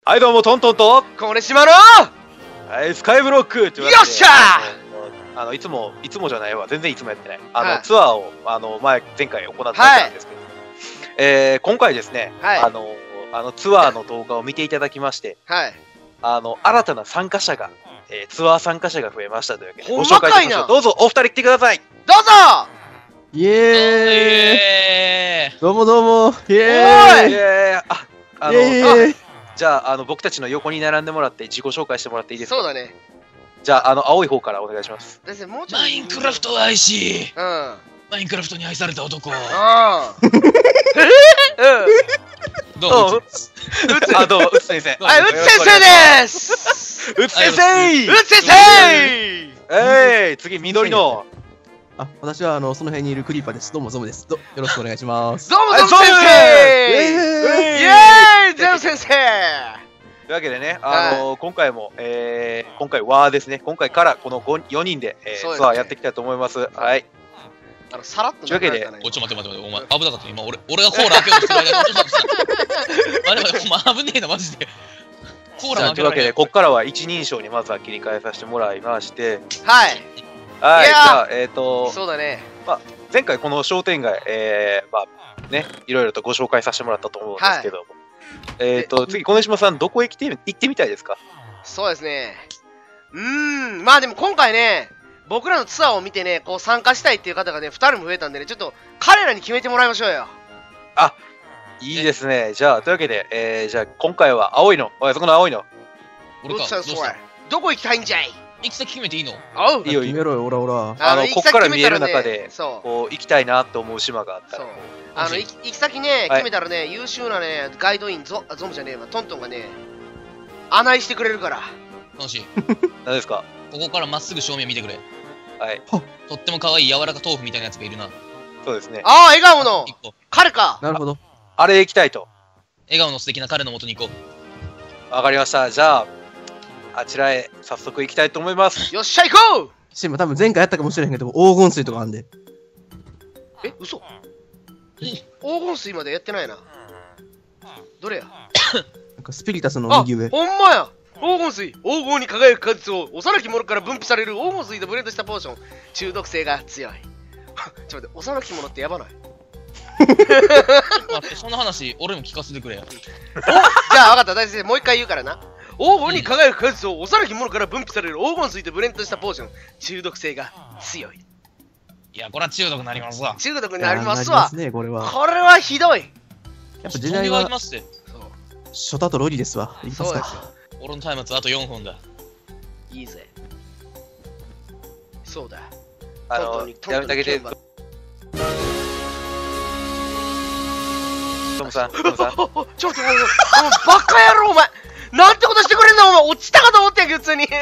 はい、どうも、トントンと、 これしまろはい、スカイブロックというわけで、 よっしゃいつもじゃないわ、全然いつもやってない。 はいツアーを、前回行ったんですけど、今回ですね、 はいツアーの動画を見ていただきまして、 はい。 新たな参加者が、ツアー参加者が増えましたというわけで、 ほんご紹介いたしましょう。 まかいなどうぞ、お二人来てください。 どうぞイエーイどうもどうもイエーイじゃあ、僕たちの横に並んでもらって自己紹介してもらっていいですか？ そうだね。 じゃあ、青い方からお願いします。 先生、もうちょっと。 マインクラフトを愛し、 うん。 マインクラフトに愛された男。 ああ。 どうも。 どうも、うつ先生。 はい、うつ先生です。 うつ先生。 うつ先生。 次、緑の。 私はその辺にいるクリーパーです。どうもゾムです。よろしくお願いします。 どうも、ゾム先生。イエーイ、ゾム先生。 というわけでね、今回も、今回はですね、今回からこの4人で、ツアーやっていきたいと思います。はい。 さらっと。 というわけで、 お、ちょ待って、お前危なかった。今、俺がコーラ開けようとしてる間に落とそうとした。お前危ねえな、マジで。コーラ開けというわけで、ここからは一人称にまずは切り替えさせてもらいまして、 はい。 はい、じゃあ、 そうだね。 前回この商店街、いろいろとご紹介させてもらったと思うんですけども、次、小根島さん、どこへ行ってみたいですか？ そうですね。まあでも今回ね、僕らのツアーを見てね、こう参加したいっていう方がね、2人も増えたんでね、ちょっと彼らに決めてもらいましょうよ。 いいですね。じゃあ、というわけで、じゃあ、今回は青いの。そこの青いの。 俺か、どうした？ どこ行きたいんじゃい？ 行き先決めていいの？ おう。 いいよ、 決めろよ、オラオラ。 ここから見える中で、 こう、行きたいなと思う島があったら。 行き先ね、決めたらね、優秀なね、ガイドイン、ゾムじゃねえわ、トントンがね、案内してくれるから。 楽しい。 何ですか？ ここからまっすぐ正面見てくれ。 はい。 とっても可愛い柔らか豆腐みたいなやつがいるな。 そうですね。 笑顔の彼か。 なるほど。 あれ行きたいと。 笑顔の素敵な彼のもとに行こう。わかりました。じゃあ、あちらへ早速行きたいと思います。 よっしゃ行こう。 シンバ多分前回やったかもしれへんけど、黄金水とかあんで。 嘘。黄金水までやってないな。どれや？ なんかスピリタスの右上。 ほんまや。黄金水、黄金に輝く果実を幼き者から分泌される黄金水とブレンドしたポーション。中毒性が強い。ちょっと待って、幼き者ってやばない？ 待って、その話俺も聞かせてくれよ。 じゃあ分かった、大先生もう一回言うからな。黄金に輝く果実を幼き者から分泌される黄金水とブレンドしたポーション。中毒性が強い。 いや、これは中毒になりますわ。 中毒になりますわ。 ね、これはひどい。 やっぱ時代はショタとロリですわ。いきますか。 俺の松明あと4本だ。 いいぜ。そうだ。 やめてあげて。トムさん。 ちょっとバカ野郎お前。なんてことしてくれんだお前。落ちたかと思ってんけど普通に。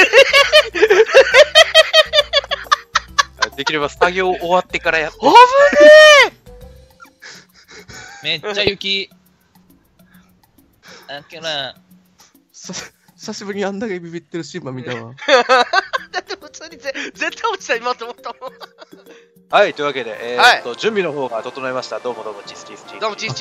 できれば作業終わってからやって。 危ねえ。めっちゃ雪。 久しぶりにあんだけビビってるシンバ見たわ。 だって普通に絶対落ちた今と思ったもん。 はい、というわけで、準備の方が整いました。どうもチス。 どうもチス。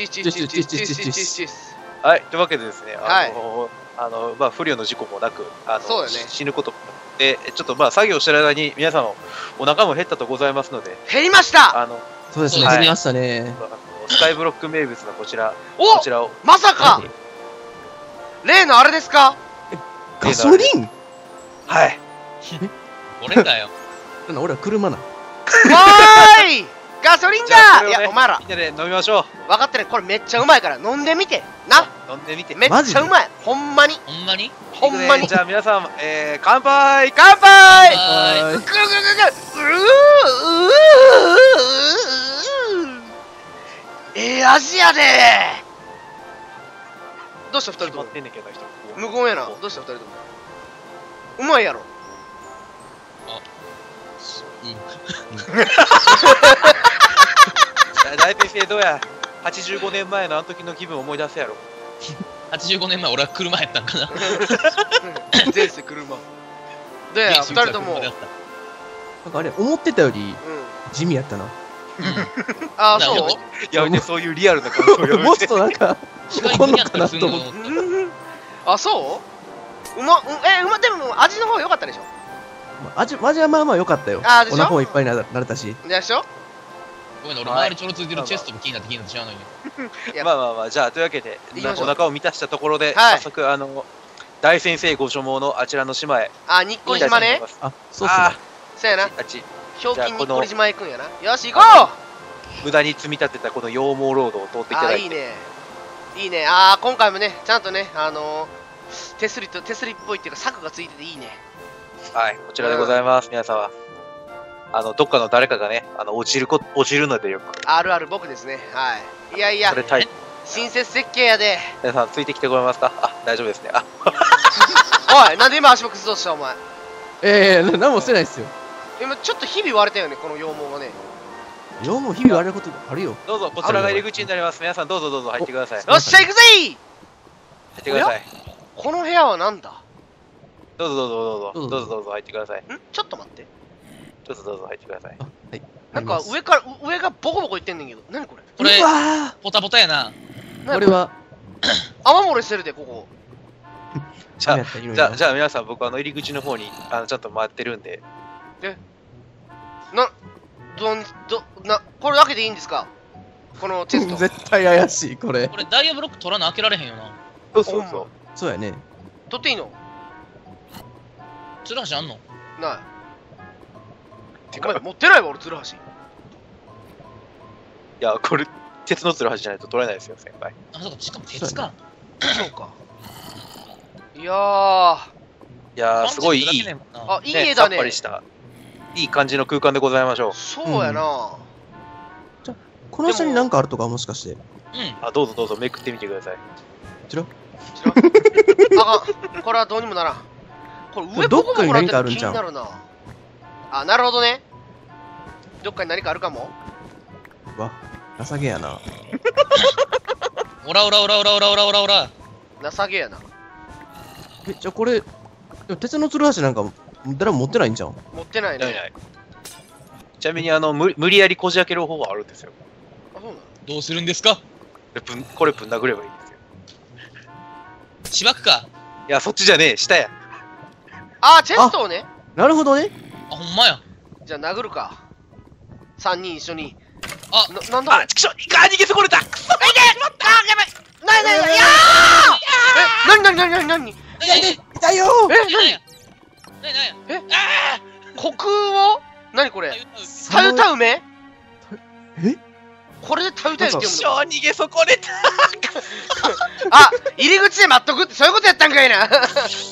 はい、というわけでですね、不慮の事故もなく、死ぬこともなくて、ちょっと作業してる間に皆さんお腹も減ったとございますので。 減りました。 そうですね、減りましたね。 スカイブロック名物のこちらを。 まさか例のあれですか？ ガソリン？ はい。 俺だよ。 俺は車な。 わーい！ガソリンだ！いや、お前ら。 みんなで飲みましょう。分かってる。これめっちゃうまいから飲んでみて。な。 飲んでみて。 めっちゃうまい。ほんまに。 じゃあ皆さん、乾杯！ 乾杯！味やでー。どうした二人とも。無言やな。どうした二人とも。うまいやろ。 大先生どうや85年前のあの時の気分思い出せやろ。 85年前俺は車やったんかな。 前世車。で、二人とも。 なんかあれ、思ってたより地味やったな。 あ、そうやめて、そういうリアルな感想をやめて。 もっとなんか、 こんのかなと思って。 あ、そうでも味の方が良かったでしょ。 味はまあまあ良かったよ。 あーでしょお腹もいっぱいになれたし。 でしょ。 ごめんね、俺周りちょろついてるチェストも気になって知らないよ。 まあまあまあ、じゃあというわけで行きましょうお腹を満たしたところで、 はい早速大先生ご所望のあちらの島へあ、日光島ね。 あ、そうっすね。 そうやな。 あっちひょうきん日光島へ行くんやな。よし、行こう。 無駄に積み立てたこの羊毛ロードを通っていただいて、 いいね。いいね。ああ、今回もね、ちゃんとね、手すりっぽいっていうか柵がついてていいね。 はい、こちらでございます、皆様。どっかの誰かがね、落ちるのでよく。 あるある僕ですね。はい。いやいやそれ、 親切設計やで。 皆さん、ついてきてくれますか？あ、大丈夫ですね。あ、 おい、なんで今足も崩そうとしたお前。 何もしてないっすよ。 今ちょっと日々割れたよね、この羊毛がね。 よも日々あれることあるよ。 どうぞ、こちらが入り口になります。皆さん、どうぞどうぞ入ってください。 よっしゃ、行くぜ入ってください。 この部屋はなんだ。 どうぞどうぞどうぞ、どうぞどうぞ入ってください。 ちょっと待って。 どうぞどうぞ入ってください。 はい。 なんか上がボコボコいってんねんけど。何これ。 これう、わポタポタやな。 ーこれは、 雨漏れしてるで、ここ。 じゃ雨やったらいいのになじゃあ、じゃあ皆さん、僕入り口の方にちゃんと回ってるんで、 これだけでいいんですか、このチェスト。 絶対怪しい、これ。 これダイヤブロック取らな開けられへんよな。 そうそうそう。 そうやね。 取っていいの。 ツルハシあんの？ ない。 てお前か、 持ってないわ、俺、ツルハシ。 いや、これ、鉄のつるはしじゃないと取れないですよ、先輩。 あ、そうか、しかも鉄か。 そうか。いやー。 いやー、すごいいい、ね、 あ、いい絵だね。 さっぱりした、いい感じの空間でございましょう。 そうやな。 この下に何かあるとかもしかして。 うん。 あ、どうぞどうぞ、めくってみてください。 こちらあかん。これはどうにもならん。これ上どっかに何かあるん気ちゃうになるな。あ、なるほどね。どっかに何かあるかも。 わ、情けやな。 オラオラオラオラオラオラオラオラ。 情けやな。 じゃあこれ、でも鉄のつるはしなんか誰も持ってないんじゃん。 持ってないね。 ないない。ちなみに無理やりこじ開ける方法あるんですよ。 あ、そうなの。 どうするんですか？ これぶん殴ればいいんですよ。 しばくか。 いや、そっちじゃねえ、下や。 あ、チェストをね。 なるほどね。 あ、ほんまや。 じゃあ殴るか。3人一緒に。 あ、 なんだこれ。 あ、ちくしょう、逃げ損ねた。くそ、 やばい。なに痛いよ虚空を何これ。たゆた梅。これでたゆたゆって読むの。 逃げ損ねた。 あ、入り口で待っとくってそういうことやったんかいな。 こい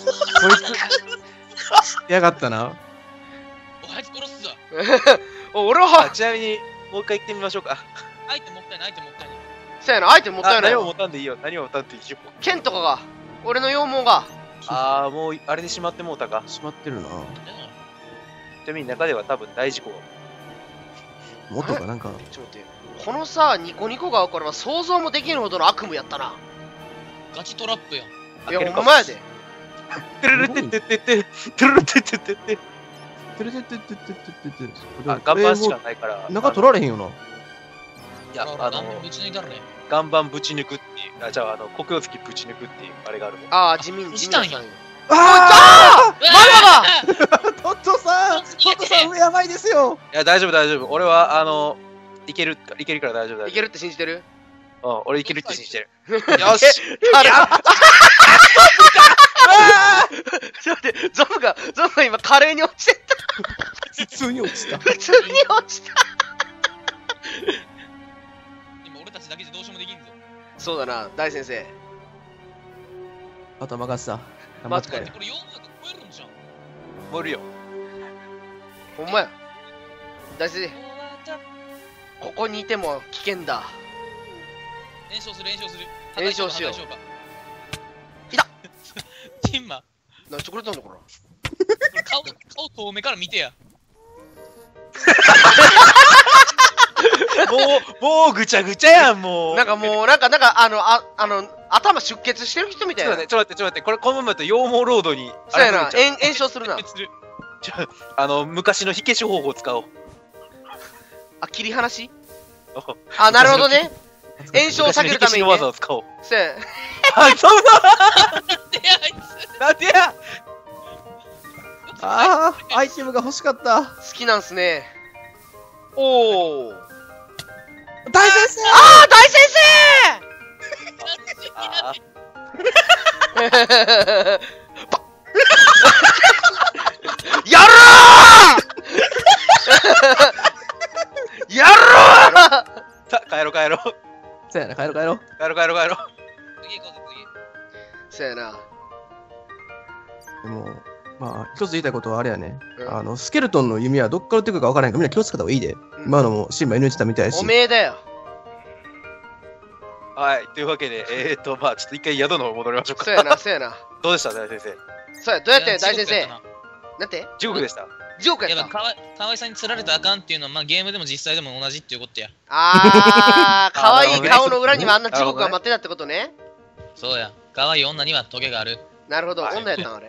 つ、やがったな。 おはやつ殺すぞ。 俺は、 ちなみに、もう一回行ってみましょうか。 アイテムもったいない、アイテムもったいない。 そうやな、アイテムもったいないわ何も持。たんでいいよ、何も持たんでいいよ。 剣とかが、俺の羊毛が。 あー、もう、あれにしまってもうたか。 しまってるな。 ちなみに中では多分大事故が。 もっとかなんか。 ちょっと待って。このさ、ニコニコがこれは想像もできるほどの悪夢やったな。 ガチトラップやん。 いや、ほんまやで。 てるるてってってって、てるるてってってって。 てるてってってってってって。 あ、岩盤しかないから。 中取られへんよな。 いや、 ぶち抜いたらね。 岩盤ぶち抜くっていう、じゃあ、黒曜月ぶち抜くっていう、あれがあるね。 ああ、地味にしたんや。 あマルバだトットさんやばいですよ。 いや、大丈夫、大丈夫。俺は、いけるから大丈夫、大丈いけるって信じてる。 夫。うん、俺いけるって信じてる。よし。 あれちょっと待って、ゾブが今華麗に落ちてった。 普通に落ちた。 普通に落ちた。 今俺たちだけじゃどうしようもできんぞ。 そうだな、大先生。 あと任せた。頑張マジかよってくれ。 これ4分超えるんじゃん。 盛るよ。 ほんまや。大先生、ここにいても危険だ。 炎症する。 炎症しよう破壊か。 いたチンマ。 何してくれたんだこれ。 顔遠目から見てや。 もうぐちゃぐちゃやん、もう。 なんかもう、頭出血してる人みたいな。 ちょっと待って、これ、このままだと羊毛ロードに。 そうやな、 あれ炎症するな。 昔の火消し方法を使おう。 あ、切り離しあ、なるほどね。炎症を避けるために、ね。 昔の火消しの技を使おう。 せや。 あ、そうだ。 いやああ、アイテムが欲しかった。 好きなんすね。おお。 大先生。 ああ、大先生。やろーやろーさあ、帰ろう。 そうやな、帰ろう。 帰ろう。 次行こうぜ、 そうやな。 でも、まあ、一つ言いたいことはあれやね。スケルトンの弓はどっから撃ってくるか分からへんから、みんな気をつけた方がいいで。今のもシンバ N 言ってたみたいやし。 おめえだよ。 はい、というわけで、まあ、ちょっと一回宿の方戻りましょうか。 そうやな。 どうでした、大先生。 そうや、どうやって大先生。なんて地獄でした。 地獄やった。 河合さんに釣られたらあかんっていうのは、まあゲームでも実際でも同じっていうことや。 あー、可愛い顔の裏にはあんな地獄が待ってたってことね。 そうや。可愛い女にはトゲがある。 なるほど、女やったんあれ。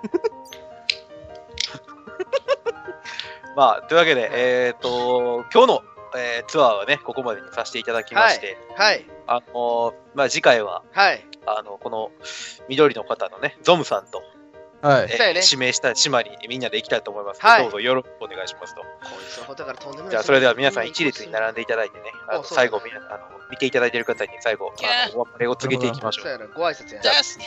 まあ、というわけで、今日の、ツアーはね、ここまでにさせていただきまして、 はい。 まあ、次回は、 はい。 この緑の方のね、ゾムさんと、 はい。 指名した島にみんなで行きたいと思いますので、どうぞよろしくお願いしますと。じゃあ、それでは皆さん一列に並んでいただいてね、最後、見ていただいている方に最後、お別れを告げていきましょう。 そうやな、ご挨拶や。 出す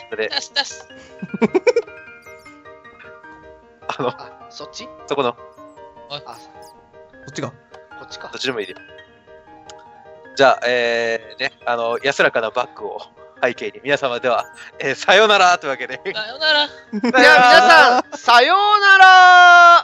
そっちそこの、 あ、 こっちか。 こっちか。 どっちでもいいで。じゃあ、ね、安らかなバックを背景に、皆様では、さようならというわけで。 さようなら。 では皆さん、さようなら。